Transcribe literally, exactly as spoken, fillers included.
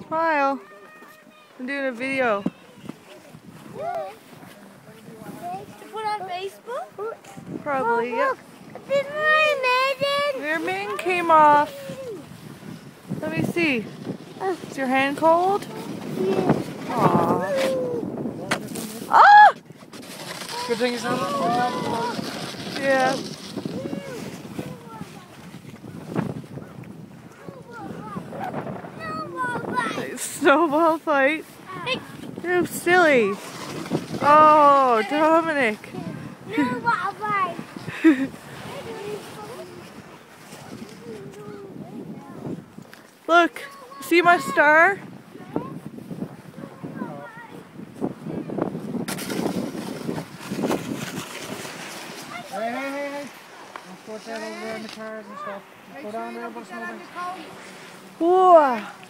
Smile. I'm doing a video. To put on Facebook? Probably, oh, yep. Did my maiden? Your mane came off. Let me see. Is your hand cold? Yeah. Aww. Ah! Good thing it's not. Yeah. Snowball fight. You're silly. Oh, Dominic. Look, see my star? Hey, hey, hey, hey. Don't put that over there in the cars and stuff. Go down there, but it's not. Whoa.